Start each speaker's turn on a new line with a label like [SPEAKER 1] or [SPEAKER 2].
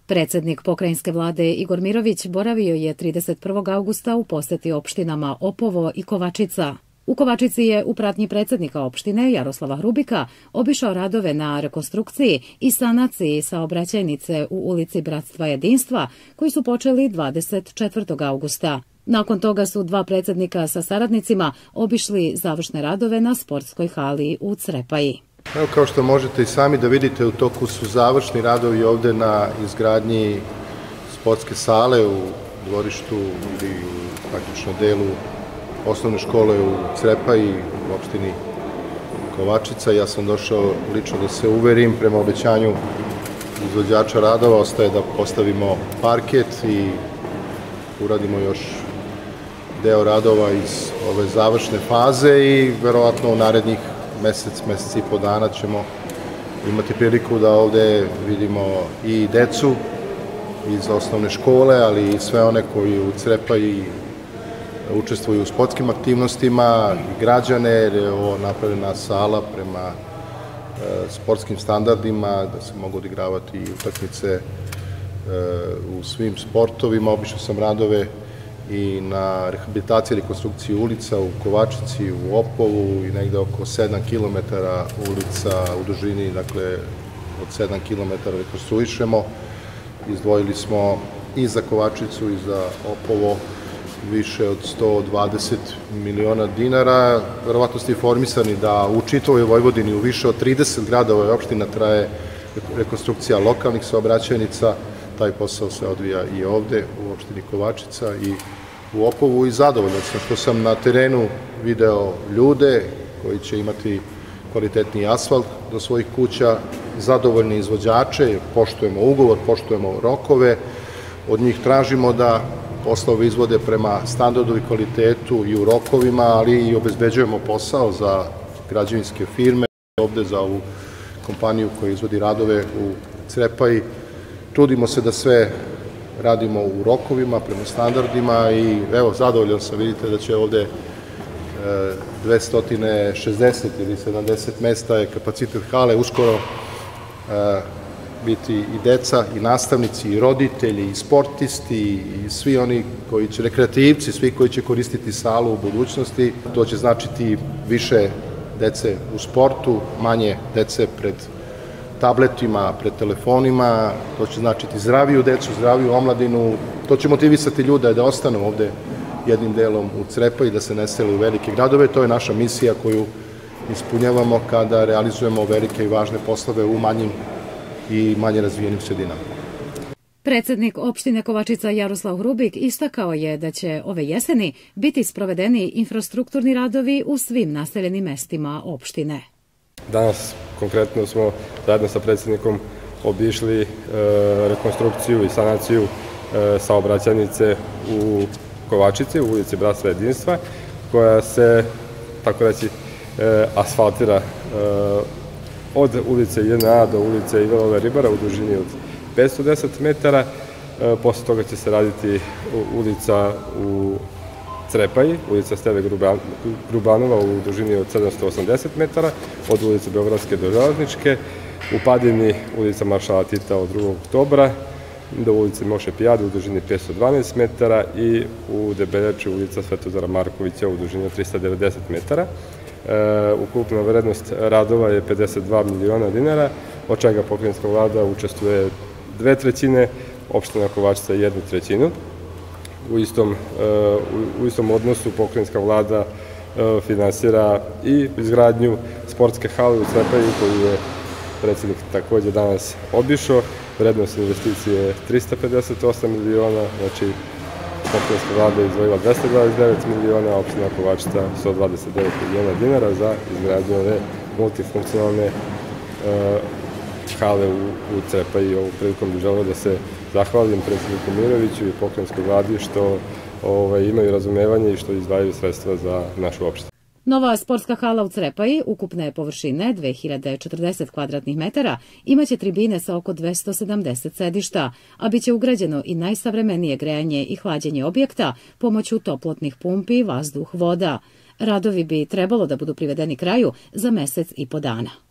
[SPEAKER 1] Predsjednik pokrajinske vlade Igor Mirović boravio je 31. augusta u poseti opštinama Opovo i Kovačica. U Kovačici je u pratnji predsjednika opštine Jaroslava Hrubika obišao radove na rekonstrukciji i sanaciji saobraćajnice u ulici Bratstva jedinstva koji su počeli 24. augusta. Nakon toga su dva predsjednika sa saradnicima obišli završne radove na sportskoj hali u Crepaji.
[SPEAKER 2] Evo, kao što možete i sami da vidite, u toku su završni radovi ovde na izgradnji sportske sale u dvorištu ili u praktično delu osnovne škole u Crepaji, u opštini Kovačica. Ja sam došao lično da se uverim, prema obećanju izvođača radova ostaje da postavimo parket i uradimo još deo radova iz ove završne faze i verovatno u narednih mesec i po dana ćemo imati priliku da ovde vidimo i decu iz osnovne škole, ali i sve one koji u Crepaji učestvuju u sportskim aktivnostima, i građane, jer je ovo napravljena sala prema sportskim standardima, da se mogu odigravati i utakmice u svim sportovima. Obišao sam radove i na rehabilitaciji i rekonstrukciji ulica u Kovačici, u Opovu i negde oko 7 km ulica u dužini, dakle od 7 km rekonstruišemo. Izdvojili smo i za Kovačicu i za Opovo više od 120 miliona dinara. Verovatno ste informisani da u čitavoj Vojvodini u više od 30 gradova i opština traje rekonstrukcija lokalnih saobraćajnica. Taj posao se odvija i ovde u opštini Kovačica i u Opovu i zadovoljan sam što sam na terenu video ljude koji će imati kvalitetni asfalt do svojih kuća, zadovoljni izvođače, poštujemo ugovor, poštujemo rokove, od njih tražimo da poslove izvode prema standardu i kvalitetu i u rokovima, ali i obezbeđujemo posao za građevinske firme, ovde za ovu kompaniju koja izvodi radove u Crepaji. Trudimo se da sve radimo u rokovima, prema standardima i evo, zadovoljan sam, vidite da će ovde 260 ili 70 mesta je kapacitet hale, uskoro biti i deca, i nastavnici, i roditelji, i sportisti, i svi oni koji će, rekreativci, svi koji će koristiti salu u budućnosti. To će značiti više dece u sportu, manje dece pred tabletima, pred telefonima, to će značiti zdraviju decu, zdraviju omladinu, to će motivisati ljude da ostanu ovde jednim delom u Crepaji, da se ne sele u velike gradove. To je naša misija koju ispunjavamo kada realizujemo velike i važne poslove u manjim i manje razvijenim sredinama.
[SPEAKER 1] Predsjednik opštine Kovačica Jaroslav Hrubik istakao je da će ove jeseni biti sprovedeni infrastrukturni radovi u svim naseljenim mestima opštine.
[SPEAKER 3] Danas konkretno smo zajedno sa predsjednikom obišli rekonstrukciju i sanaciju saobraćajnice u Kovačici, u ulici Bratstva jedinstva, koja se, tako reći, asfaltira od ulice JNA do ulice Ivelove Ribara u dužini od 510 metara. Posle toga će se raditi ulica u Crepaji, ulica Steve Grubanova u dužini od 780 metara, od ulice Beogradske do Železničke, u Padini ulica Maršala Tita od 2. oktobra do ulice Moše Pijade u dužini 512 metara i u Debeljači ulica Svetozara Markovića u dužini od 390 metara. Ukupna vrednost radova je 52 miliona dinara, od čega pokrajinska vlada učestvuje 2/3, opština Kovačica 1/3. U istom odnosu pokrajinska vlada finansira i izgradnju sportske hale u Crepaji koju je predsjednik takođe danas obišao. Vrednost investicije je 358 miliona, znači pokrajinska vlada je izdvojila 229 miliona, a opština Kovačica 129 miliona dinara za izgradnju ove multifunkcionalne hale u Crepaji. Ovom prilikom bih želeo da se zahvalim predsjedniku Miroviću i pokrajinskoj vladi što imaju razumevanje i što izdvajaju sredstva za našu opštinu.
[SPEAKER 1] Nova sportska hala u Crepaji, ukupne površine 2040 kvadratnih metara, imaće tribine sa oko 270 sedišta, a biće ugrađeno i najsavremenije grejanje i hlađenje objekta pomoću toplotnih pumpi, vazduh, voda. Radovi bi trebalo da budu privedeni kraju za mesec i po dana.